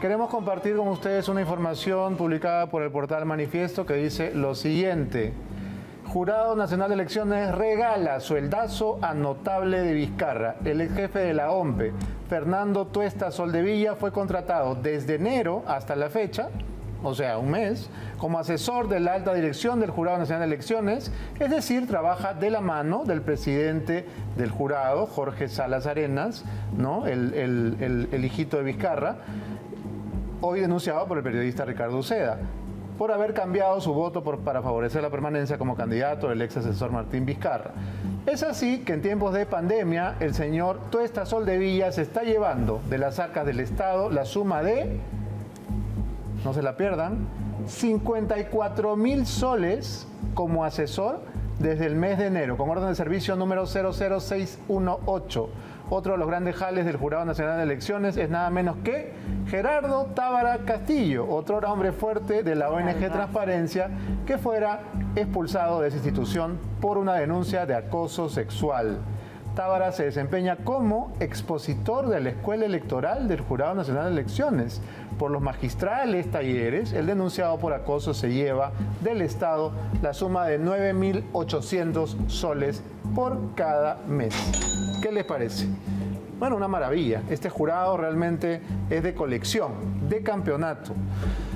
Queremos compartir con ustedes una información publicada por el portal Manifiesto que dice lo siguiente. Jurado Nacional de Elecciones regala sueldazo a notable de Vizcarra. El ex jefe de la OMPE, Fernando Tuesta Soldevilla, fue contratado desde enero hasta la fecha, o sea, un mes, como asesor de la alta dirección del Jurado Nacional de Elecciones, es decir, trabaja de la mano del presidente del jurado, Jorge Salas Arenas, ¿no? el hijito de Vizcarra, hoy denunciado por el periodista Ricardo Uceda, por haber cambiado su voto para favorecer la permanencia como candidato del ex asesor Martín Vizcarra. Es así que en tiempos de pandemia, el señor Tuesta Soldevilla se está llevando de las arcas del Estado la suma de, no se la pierdan, 54.000 soles como asesor desde el mes de enero, con orden de servicio número 00618. Otro de los grandes jales del Jurado Nacional de Elecciones es nada menos que Gerardo Tábara Castillo, otro hombre fuerte de la ONG Transparencia, que fuera expulsado de esa institución por una denuncia de acoso sexual. Tábara se desempeña como expositor de la Escuela Electoral del Jurado Nacional de Elecciones. Por los magistrales talleres, el denunciado por acoso se lleva del Estado la suma de 9.800 soles por cada mes. ¿Qué les parece? Bueno, una maravilla. Este jurado realmente es de colección, de campeonato.